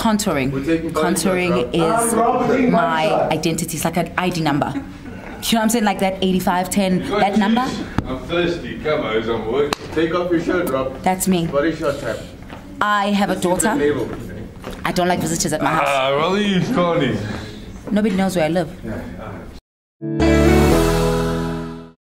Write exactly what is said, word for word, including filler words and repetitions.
Contouring. Contouring is my identity. It's like an I D number. You know what I'm saying? Like that eighty-five ten, that number. I'm thirsty. Come on, I'm working. Take off your shirt, Rob. That's me. Body shot time. I have a daughter. I don't like visitors at my house. Ah, well, you Khanyi. Nobody knows where I live.